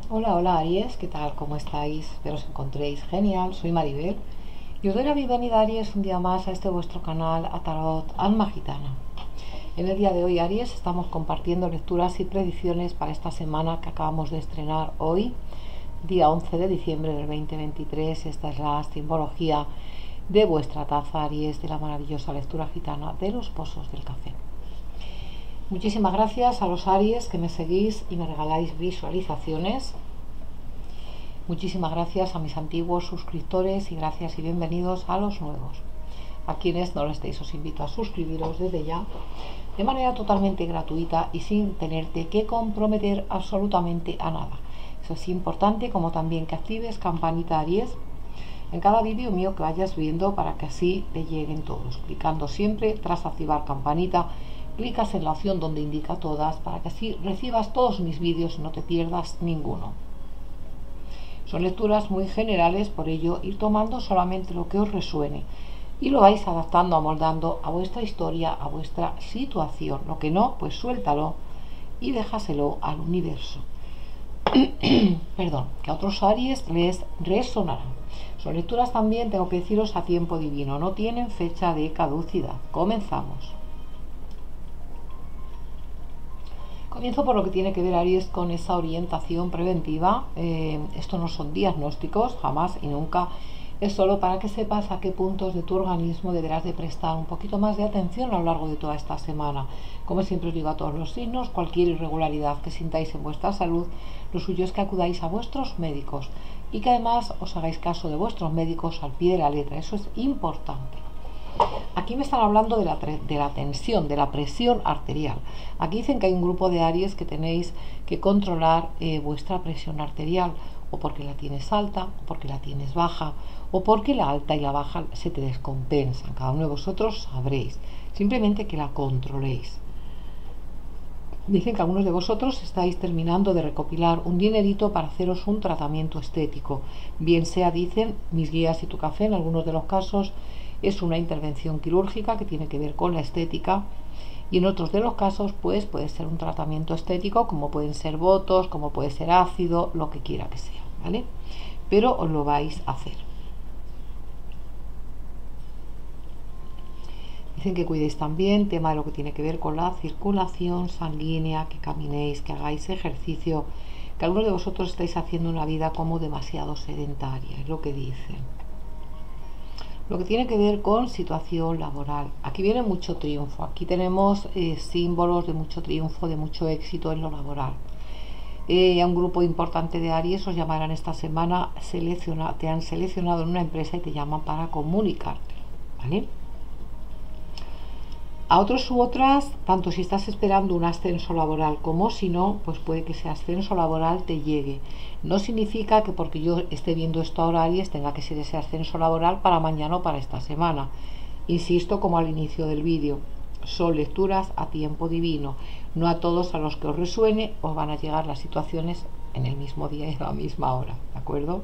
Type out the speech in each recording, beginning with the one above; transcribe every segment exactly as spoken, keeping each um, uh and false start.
Hola, hola Aries, ¿qué tal? ¿Cómo estáis? Espero os encontréis genial, soy Maribel y os doy la bienvenida Aries un día más a este vuestro canal a Tarot Alma Gitana. En el día de hoy Aries estamos compartiendo lecturas y predicciones para esta semana que acabamos de estrenar hoy, día once de diciembre del dos mil veintitrés. Esta es la simbología de vuestra taza Aries, de la maravillosa lectura gitana de los pozos del café. Muchísimas gracias a los Aries que me seguís y me regaláis visualizaciones. Muchísimas gracias a mis antiguos suscriptores y gracias y bienvenidos a los nuevos. A quienes no lo estéis, os invito a suscribiros desde ya, de manera totalmente gratuita y sin tenerte que comprometer absolutamente a nada. Eso es importante, como también que actives campanita Aries en cada vídeo mío que vayas viendo para que así te lleguen todos. Clicando siempre tras activar campanita, clicas en la opción donde indica todas para que así recibas todos mis vídeos y no te pierdas ninguno. Son lecturas muy generales, por ello ir tomando solamente lo que os resuene y lo vais adaptando, amoldando a vuestra historia, a vuestra situación. Lo que no, pues suéltalo y déjaselo al universo. Perdón, que a otros Aries les resonarán. Son lecturas también, tengo que deciros, a tiempo divino, no tienen fecha de caducidad. Comenzamos. Comienzo por lo que tiene que ver Aries con esa orientación preventiva. Eh, esto no son diagnósticos, jamás y nunca. Es solo para que sepas a qué puntos de tu organismo deberás de prestar un poquito más de atención a lo largo de toda esta semana. Como siempre os digo a todos los signos, cualquier irregularidad que sintáis en vuestra salud, lo suyo es que acudáis a vuestros médicos y que además os hagáis caso de vuestros médicos al pie de la letra. Eso es importante. Aquí me están hablando de la, de la tensión, de la presión arterial. Aquí dicen que hay un grupo de Aries que tenéis que controlar eh, vuestra presión arterial, o porque la tienes alta, o porque la tienes baja, o porque la alta y la baja se te descompensan. Cada uno de vosotros sabréis. Simplemente que la controléis. Dicen que algunos de vosotros estáis terminando de recopilar un dinerito para haceros un tratamiento estético. Bien sea, dicen mis guías y tu café, en algunos de los casos es una intervención quirúrgica que tiene que ver con la estética, y en otros de los casos pues puede ser un tratamiento estético, como pueden ser botox, como puede ser ácido, lo que quiera que sea, ¿vale? Pero os lo vais a hacer. Dicen que cuidéis también tema de lo que tiene que ver con la circulación sanguínea, que caminéis, que hagáis ejercicio, que algunos de vosotros estáis haciendo una vida como demasiado sedentaria, es lo que dicen. Lo que tiene que ver con situación laboral. Aquí viene mucho triunfo. Aquí tenemos eh, símbolos de mucho triunfo, de mucho éxito en lo laboral. Eh, a un grupo importante de Aries os llamarán esta semana, selecciona, te han seleccionado en una empresa y te llaman para comunicarte, ¿vale? A otros u otras, tanto si estás esperando un ascenso laboral como si no, pues puede que ese ascenso laboral te llegue. No significa que porque yo esté viendo esto ahora Aries tenga que ser ese ascenso laboral para mañana o para esta semana. Insisto, como al inicio del vídeo, son lecturas a tiempo divino. No a todos a los que os resuene os van a llegar las situaciones en el mismo día y a la misma hora, ¿de acuerdo?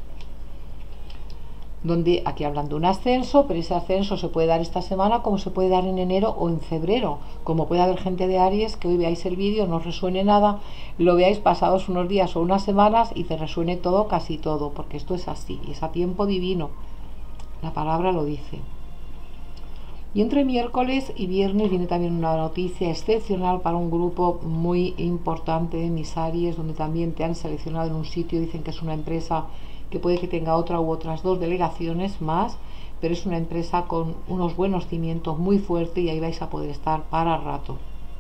Donde aquí hablan de un ascenso, pero ese ascenso se puede dar esta semana como se puede dar en enero o en febrero. Como puede haber gente de Aries que hoy veáis el vídeo, no os resuene nada, lo veáis pasados unos días o unas semanas y te resuene todo, casi todo, porque esto es así, es a tiempo divino. La palabra lo dice. Y entre miércoles y viernes viene también una noticia excepcional para un grupo muy importante de mis Aries, donde también te han seleccionado en un sitio, dicen que es una empresa que puede que tenga otra u otras dos delegaciones más, pero es una empresa con unos buenos cimientos muy fuertes y ahí vais a poder estar para rato.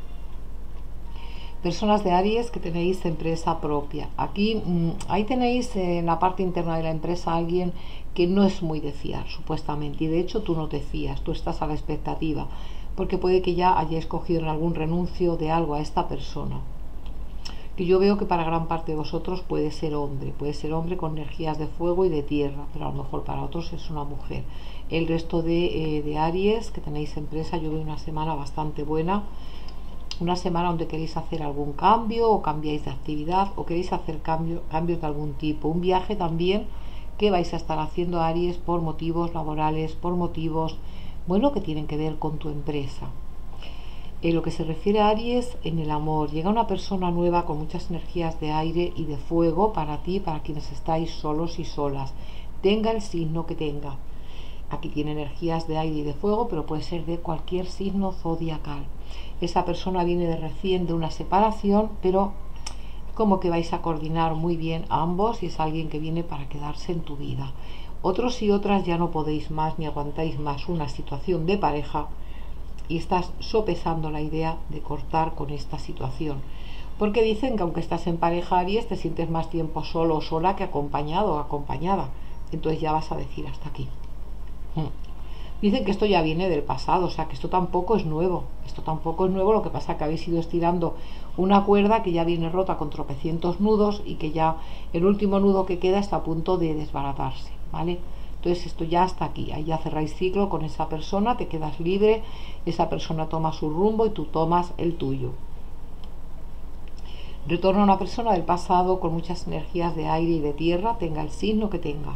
Personas de Aries que tenéis empresa propia. Aquí, ahí tenéis en la parte interna de la empresa a alguien que no es muy de fiar, supuestamente, y de hecho tú no te fías, tú estás a la expectativa, porque puede que ya hayáis cogido en algún renuncio de algo a esta persona. Que yo veo que para gran parte de vosotros puede ser hombre, puede ser hombre con energías de fuego y de tierra, pero a lo mejor para otros es una mujer. El resto de, eh, de Aries que tenéis empresa, yo veo una semana bastante buena, una semana donde queréis hacer algún cambio o cambiáis de actividad o queréis hacer cambio, cambios de algún tipo, un viaje también que vais a estar haciendo Aries por motivos laborales, por motivos, bueno, que tienen que ver con tu empresa. En lo que se refiere a Aries, en el amor, llega una persona nueva con muchas energías de aire y de fuego para ti, para quienes estáis solos y solas, tenga el signo que tenga. Aquí tiene energías de aire y de fuego, pero puede ser de cualquier signo zodiacal. Esa persona viene de recién de una separación, pero como que vais a coordinar muy bien a ambos y es alguien que viene para quedarse en tu vida. Otros y otras ya no podéis más ni aguantáis más una situación de pareja y estás sopesando la idea de cortar con esta situación. Porque dicen que aunque estás en pareja, Aries, te sientes más tiempo solo o sola que acompañado o acompañada. Entonces ya vas a decir hasta aquí. Dicen que esto ya viene del pasado, o sea que esto tampoco es nuevo, esto tampoco es nuevo, lo que pasa es que habéis ido estirando una cuerda que ya viene rota con tropecientos nudos y que ya el último nudo que queda está a punto de desbaratarse, ¿vale? Entonces esto ya está aquí, ahí ya cerráis ciclo con esa persona, te quedas libre, esa persona toma su rumbo y tú tomas el tuyo. Retorna a una persona del pasado con muchas energías de aire y de tierra, tenga el signo que tenga.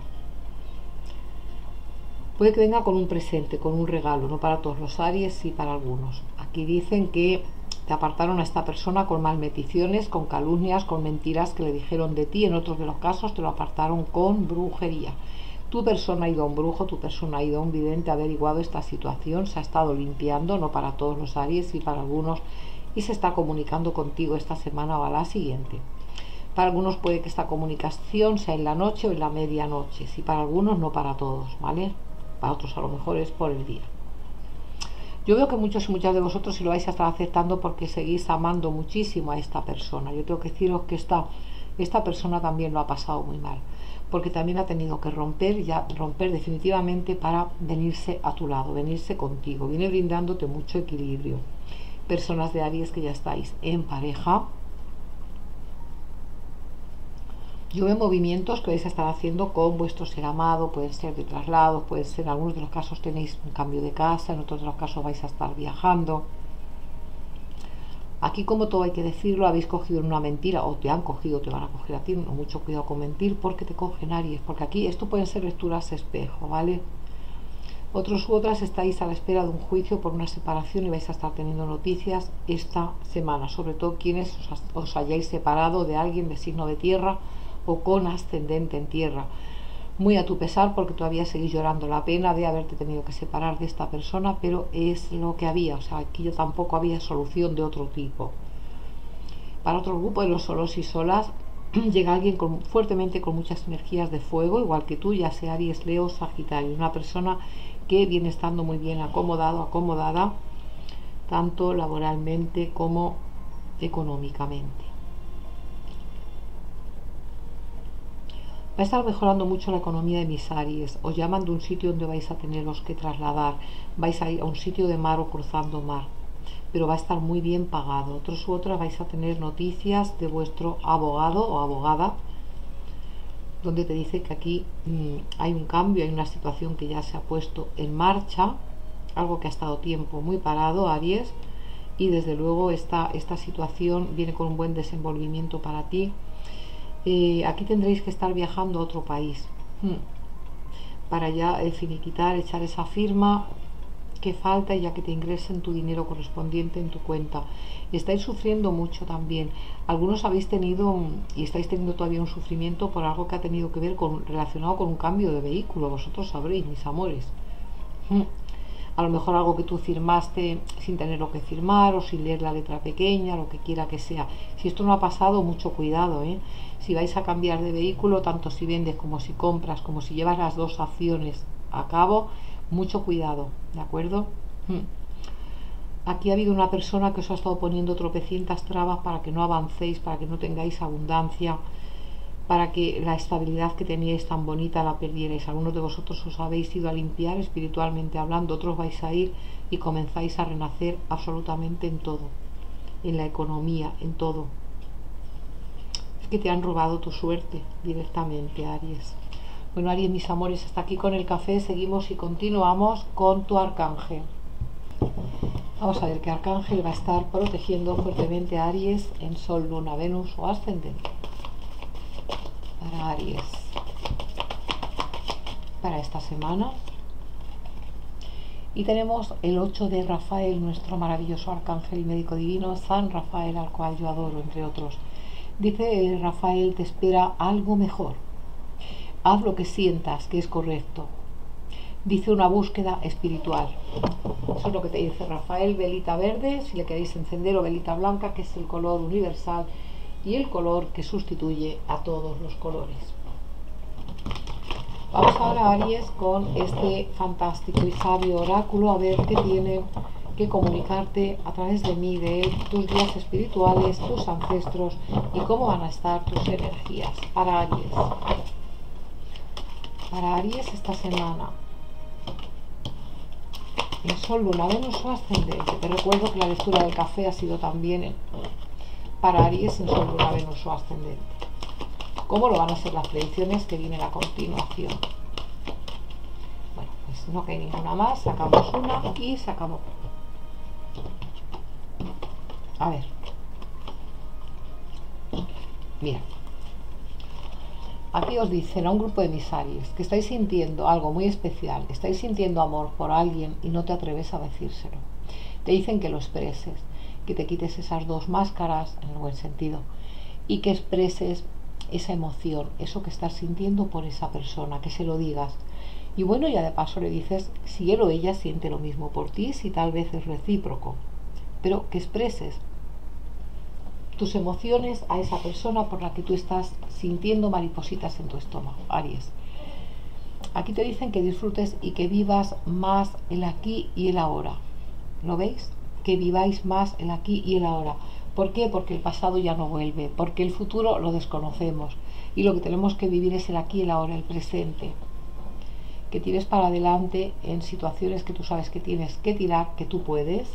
Puede que venga con un presente, con un regalo, no para todos los Aries, sí para algunos. Aquí dicen que te apartaron a esta persona con malmeticiones, con calumnias, con mentiras que le dijeron de ti. En otros de los casos te lo apartaron con brujería. Tu persona ha ido a un brujo, tu persona ha ido a un vidente, ha averiguado esta situación, se ha estado limpiando, no para todos los Aries, sí para algunos, y se está comunicando contigo esta semana o a la siguiente. Para algunos puede que esta comunicación sea en la noche o en la medianoche, sí para algunos, no para todos, ¿vale? Para otros a lo mejor es por el día. Yo veo que muchos y muchas de vosotros si lo vais a estar aceptando porque seguís amando muchísimo a esta persona. Yo tengo que deciros que esta, esta persona también lo ha pasado muy mal, porque también ha tenido que romper, ya romper definitivamente para venirse a tu lado, venirse contigo. Viene brindándote mucho equilibrio. Personas de Aries que ya estáis en pareja, yo veo movimientos que vais a estar haciendo con vuestro ser amado, pueden ser de traslados, pueden ser, en algunos de los casos tenéis un cambio de casa, en otros de los casos vais a estar viajando. Aquí, como todo hay que decirlo, habéis cogido una mentira, o te han cogido, te van a coger a ti, no, mucho cuidado con mentir, porque te cogen Aries, porque aquí esto pueden ser lecturas espejo, ¿vale? Otros u otras estáis a la espera de un juicio por una separación y vais a estar teniendo noticias esta semana, sobre todo quienes os, os hayáis separado de alguien de signo de tierra o con ascendente en tierra, muy a tu pesar porque todavía seguís llorando la pena de haberte tenido que separar de esta persona, pero es lo que había, o sea, aquí yo tampoco había solución de otro tipo. Para otro grupo de los solos y solas llega alguien con, fuertemente con muchas energías de fuego, igual que tú, ya sea Aries, Leo, Sagitario, una persona que viene estando muy bien acomodado, acomodada, tanto laboralmente como económicamente. Va a estar mejorando mucho la economía de mis Aries. Os llaman de un sitio donde vais a teneros que trasladar. Vais a ir a un sitio de mar o cruzando mar. Pero va a estar muy bien pagado. Otros u otras vais a tener noticias de vuestro abogado o abogada, donde te dice que aquí mmm, hay un cambio, hay una situación que ya se ha puesto en marcha, algo que ha estado tiempo muy parado, Aries, y desde luego esta, esta situación viene con un buen desenvolvimiento para ti. Eh, aquí tendréis que estar viajando a otro país hmm. para ya eh, finiquitar, echar esa firma que falta y ya que te ingresen tu dinero correspondiente en tu cuenta. Estáis sufriendo mucho también. Algunos habéis tenido y estáis teniendo todavía un sufrimiento por algo que ha tenido que ver con, relacionado con un cambio de vehículo. Vosotros sabréis, mis amores. hmm. A lo mejor algo que tú firmaste sin tenerlo que firmar o sin leer la letra pequeña, lo que quiera que sea. Si esto no ha pasado, mucho cuidado, ¿eh? Si vais a cambiar de vehículo, tanto si vendes como si compras, como si llevas las dos acciones a cabo, mucho cuidado, ¿de acuerdo? Hmm. Aquí ha habido una persona que os ha estado poniendo tropecientas trabas para que no avancéis, para que no tengáis abundancia, para que la estabilidad que teníais tan bonita la perdierais. Algunos de vosotros os habéis ido a limpiar espiritualmente hablando, otros vais a ir y comenzáis a renacer absolutamente en todo, en la economía, en todo. Es que te han robado tu suerte directamente, Aries. Bueno, Aries, mis amores, hasta aquí con el café. Seguimos y continuamos con tu arcángel. Vamos a ver qué arcángel va a estar protegiendo fuertemente a Aries en Sol, Luna, Venus o ascendente. Para Aries, para esta semana. Y tenemos el ocho de Rafael, nuestro maravilloso arcángel y médico divino, San Rafael, al cual yo adoro, entre otros. Dice Rafael, te espera algo mejor. Haz lo que sientas que es correcto. Dice una búsqueda espiritual. Eso es lo que te dice Rafael. Velita verde, si le queréis encender, o velita blanca, que es el color universal y el color que sustituye a todos los colores. Vamos ahora, Aries, con este fantástico y sabio oráculo, a ver qué tiene que comunicarte a través de mí, de él, tus guías espirituales, tus ancestros y cómo van a estar tus energías para Aries. Para Aries esta semana. El Sol, Luna, Venus o ascendente. Te recuerdo que la lectura del café ha sido también en, para Aries en Sol, Luna, Venus o ascendente. ¿Cómo lo van a ser las predicciones que vienen a continuación? Bueno, pues no hay ninguna más. Sacamos una y sacamos. A ver. Mira. Aquí os dicen a un grupo de mis Aries que estáis sintiendo algo muy especial, estáis sintiendo amor por alguien y no te atreves a decírselo. Te dicen que lo expreses, que te quites esas dos máscaras, en el buen sentido, y que expreses esa emoción, eso que estás sintiendo por esa persona, que se lo digas. Y bueno, ya de paso le dices si él o ella siente lo mismo por ti, si tal vez es recíproco, pero que expreses tus emociones a esa persona por la que tú estás sintiendo maripositas en tu estómago, Aries. Aquí te dicen que disfrutes y que vivas más el aquí y el ahora. ¿Lo veis? Que viváis más el aquí y el ahora. ¿Por qué? Porque el pasado ya no vuelve, porque el futuro lo desconocemos y lo que tenemos que vivir es el aquí y el ahora, el presente. Que tires para adelante en situaciones que tú sabes que tienes que tirar, que tú puedes,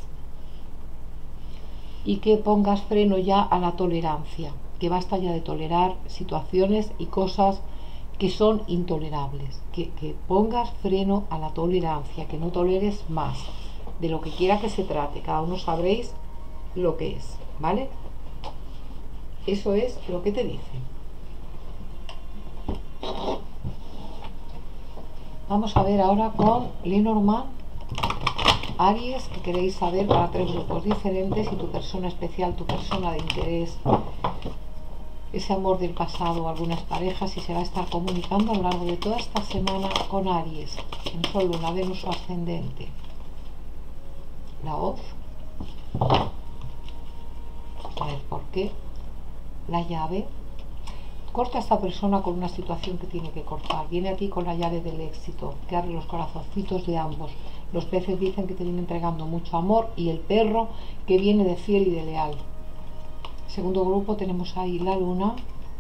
y que pongas freno ya a la tolerancia, que basta ya de tolerar situaciones y cosas que son intolerables, que, que pongas freno a la tolerancia, que no toleres más de lo que quiera que se trate. Cada uno sabréis lo que es, ¿vale? Eso es lo que te dicen. Vamos a ver ahora con Lenormand. Aries, que queréis saber para tres grupos diferentes, y tu persona especial, tu persona de interés, ese amor del pasado o algunas parejas, y se va a estar comunicando a lo largo de toda esta semana con Aries, en Sol, Luna, Venus o ascendente. La hoz. A ver, ¿por qué? La llave. Corta a esta persona con una situación que tiene que cortar. Viene a ti con la llave del éxito, que abre los corazoncitos de ambos. Los peces dicen que te viene entregando mucho amor, y el perro que viene de fiel y de leal. Segundo grupo tenemos ahí la luna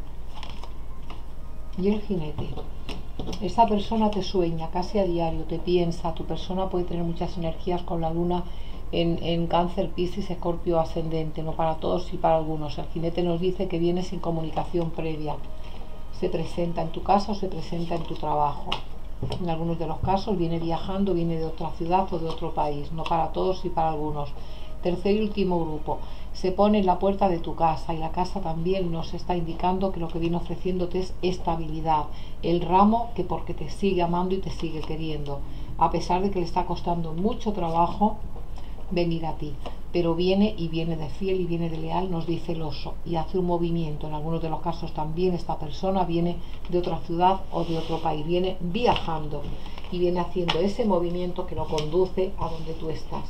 y el jinete. Esta persona te sueña casi a diario, te piensa. Tu persona puede tener muchas energías con la luna en, en Cáncer, Piscis, Escorpio ascendente, no para todos y para algunos. El jinete nos dice que viene sin comunicación previa. Se presenta en tu casa o se presenta en tu trabajo. En algunos de los casos viene viajando, viene de otra ciudad o de otro país, no para todos y para algunos. Tercer y último grupo, se pone en la puerta de tu casa, y la casa también nos está indicando que lo que viene ofreciéndote es estabilidad, el ramo que porque te sigue amando y te sigue queriendo, a pesar de que le está costando mucho trabajo venir a ti, pero viene y viene de fiel y viene de leal, nos dice el oso, y hace un movimiento. En algunos de los casos también esta persona viene de otra ciudad o de otro país, viene viajando y viene haciendo ese movimiento que lo conduce a donde tú estás,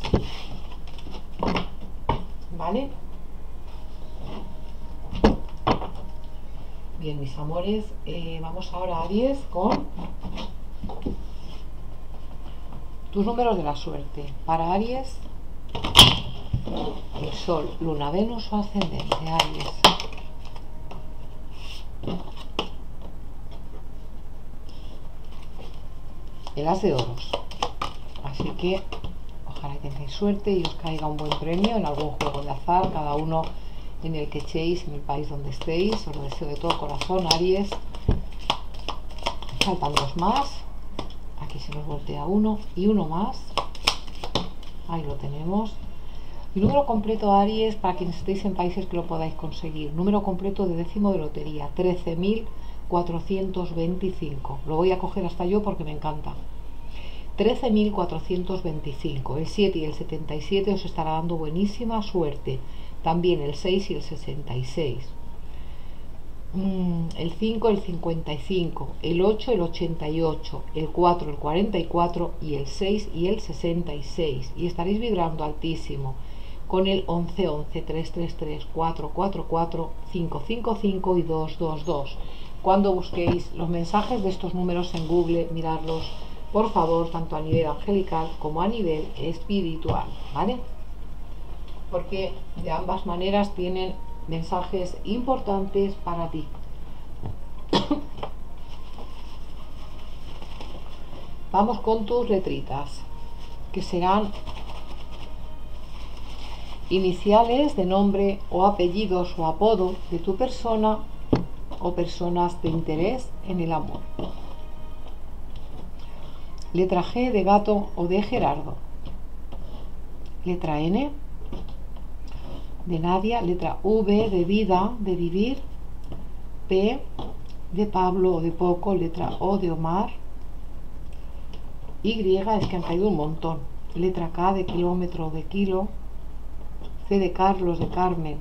¿vale? Bien, mis amores, eh, vamos ahora a Aries con tus números de la suerte. Para Aries, el Sol, Luna, Venus o ascendente, Aries. El as de oros. Así que ojalá tengáis suerte y os caiga un buen premio en algún juego de azar, cada uno en el que echéis, en el país donde estéis. Os lo deseo de todo corazón, Aries. Faltan dos más. Aquí se nos voltea uno y uno más. Ahí lo tenemos. El número completo, Aries, para quienes estéis en países que lo podáis conseguir. Número completo de décimo de lotería, trece mil cuatrocientos veinticinco. Lo voy a coger hasta yo porque me encanta. trece mil cuatrocientos veinticinco. El siete y el setenta y siete os estará dando buenísima suerte. También el seis y el sesenta y seis. El cinco, el cincuenta y cinco, el ocho, el ochenta y ocho, el cuatro, el cuarenta y cuatro y el seis y el sesenta y seis. Y estaréis vibrando altísimo con el once, once, tres, tres, tres, cuatro, cuatro, cuatro, cinco, cinco, cinco y dos, dos, dos. Cuando busquéis los mensajes de estos números en Google, miradlos, por favor, tanto a nivel angelical como a nivel espiritual, ¿vale? Porque de ambas maneras tienen mensajes importantes para ti. Vamos con tus letritas, que serán iniciales de nombre o apellidos o apodo de tu persona o personas de interés en el amor. Letra G de gato o de Gerardo. Letra N de Nadia. Letra V de vida, de vivir. P de Pablo o de poco. Letra O de Omar. Y es que han caído un montón. Letra K de kilómetro o de kilo. C de Carlos, de Carmen,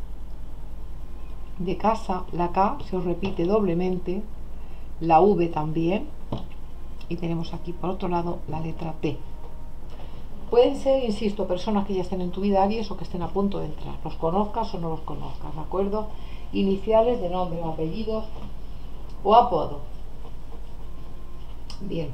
de casa. La K se os repite doblemente. La V también. Y tenemos aquí por otro lado la letra T. Pueden ser, insisto, personas que ya estén en tu vida, Aries, o que estén a punto de entrar, los conozcas o no los conozcas, ¿de acuerdo? Iniciales de nombre o apellidos o apodo. Bien,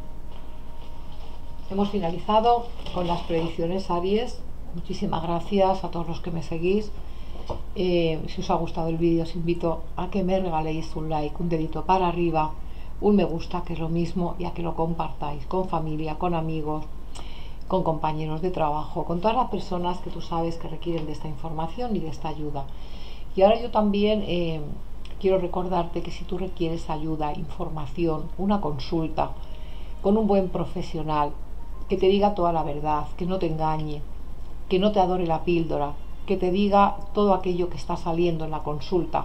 hemos finalizado con las predicciones, Aries. Muchísimas gracias a todos los que me seguís. Eh, si os ha gustado el vídeo, os invito a que me regaléis un like, un dedito para arriba, un me gusta, que es lo mismo, y a que lo compartáis con familia, con amigos, con compañeros de trabajo, con todas las personas que tú sabes que requieren de esta información y de esta ayuda. Y ahora yo también eh, quiero recordarte que si tú requieres ayuda, información, una consulta con un buen profesional que te diga toda la verdad, que no te engañe, que no te adore la píldora, que te diga todo aquello que está saliendo en la consulta,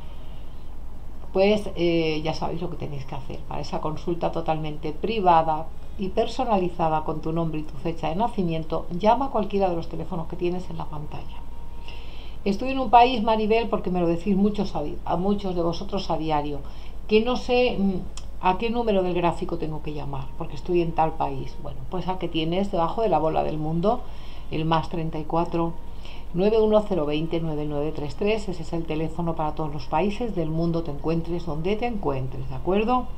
pues eh, ya sabéis lo que tenéis que hacer. Para esa consulta totalmente privada y personalizada con tu nombre y tu fecha de nacimiento, llama a cualquiera de los teléfonos que tienes en la pantalla. Estoy en un país, Maribel, porque me lo decís muchos a, a muchos de vosotros a diario, que no sé a qué número del gráfico tengo que llamar, porque estoy en tal país. Bueno, pues al que tienes debajo de la bola del mundo, el más treinta y cuatro, nueve uno cero veinte, nueve nueve tres tres. Ese es el teléfono para todos los países del mundo, te encuentres donde te encuentres, ¿de acuerdo?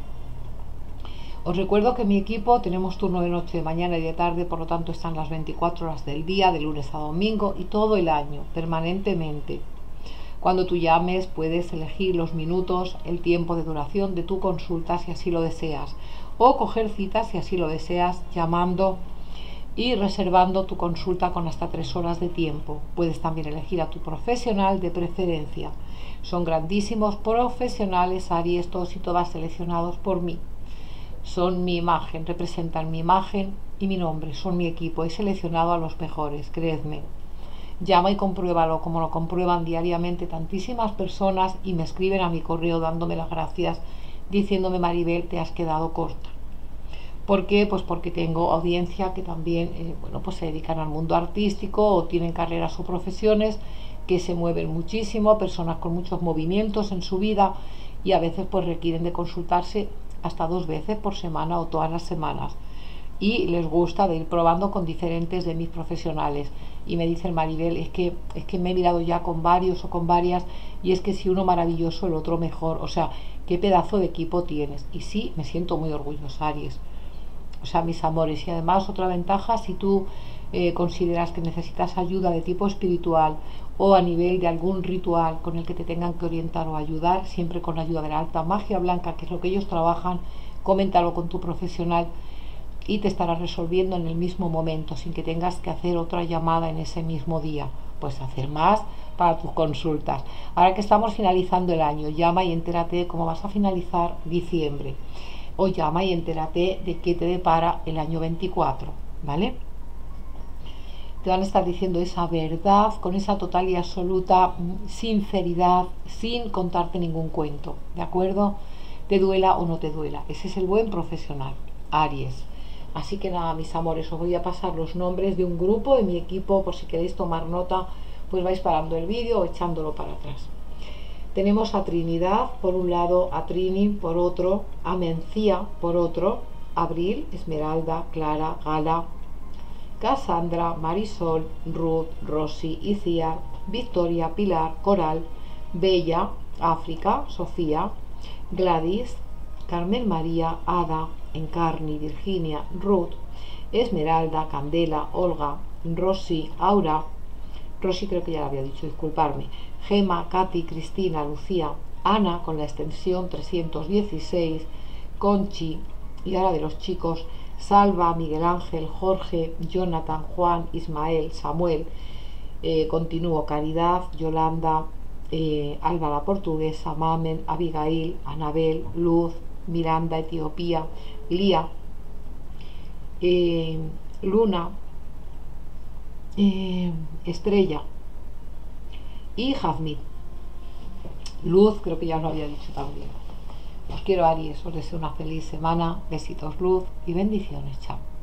Os recuerdo que mi equipo tenemos turno de noche, de mañana y de tarde, por lo tanto están las veinticuatro horas del día, de lunes a domingo y todo el año, permanentemente. Cuando tú llames puedes elegir los minutos, el tiempo de duración de tu consulta si así lo deseas, o coger citas si así lo deseas, llamando y reservando tu consulta con hasta tres horas de tiempo. Puedes también elegir a tu profesional de preferencia. Son grandísimos profesionales, Aries, todos y todas seleccionados por mí. Son mi imagen, representan mi imagen y mi nombre, son mi equipo. He seleccionado a los mejores, creedme. Llama y compruébalo, como lo comprueban diariamente tantísimas personas y me escriben a mi correo dándome las gracias, diciéndome: Maribel, te has quedado corta. ¿Por qué? Pues porque tengo audiencia que también eh, bueno, pues se dedican al mundo artístico o tienen carreras o profesiones que se mueven muchísimo, personas con muchos movimientos en su vida y a veces pues requieren de consultarse hasta dos veces por semana o todas las semanas, y les gusta de ir probando con diferentes de mis profesionales y me dicen: Maribel, es que, es que me he mirado ya con varios o con varias y es que si uno maravilloso el otro mejor, o sea, qué pedazo de equipo tienes. Y sí, me siento muy orgullosa, Aries, o sea, mis amores. Y además otra ventaja, si tú eh, consideras que necesitas ayuda de tipo espiritual o a nivel de algún ritual con el que te tengan que orientar o ayudar, siempre con la ayuda de la alta magia blanca, que es lo que ellos trabajan, coméntalo con tu profesional y te estará resolviendo en el mismo momento, sin que tengas que hacer otra llamada en ese mismo día. Pues hacer más para tus consultas. Ahora que estamos finalizando el año, llama y entérate de cómo vas a finalizar diciembre, o llama y entérate de qué te depara el año veinticuatro, ¿vale? Te van a estar diciendo esa verdad con esa total y absoluta sinceridad, sin contarte ningún cuento, ¿de acuerdo? Te duela o no te duela. Ese es el buen profesional, Aries. Así que nada, mis amores, os voy a pasar los nombres de un grupo de mi equipo, por si queréis tomar nota, pues vais parando el vídeo o echándolo para atrás. Tenemos a Trinidad por un lado, a Trini por otro, a Mencía por otro, Abril, Esmeralda, Clara, Gala, Cassandra, Marisol, Ruth, Rosy, Iciar, Victoria, Pilar, Coral, Bella, África, Sofía, Gladys, Carmen María, Ada, Encarni, Virginia, Ruth, Esmeralda, Candela, Olga, Rosy, Aura, Rosy creo que ya lo había dicho, disculparme, Gema, Katy, Cristina, Lucía, Ana con la extensión trescientos dieciséis, Conchi, y ahora de los chicos, Salva, Miguel Ángel, Jorge, Jonathan, Juan, Ismael, Samuel, eh, continúo, Caridad, Yolanda, eh, Alba la portuguesa, Mamen, Abigail, Anabel, Luz, Miranda, Etiopía, Lía, eh, Luna, eh, Estrella y Jazmín. Luz, creo que ya os lo había dicho también. Os quiero, Aries, os deseo una feliz semana, besitos, luz y bendiciones, chao.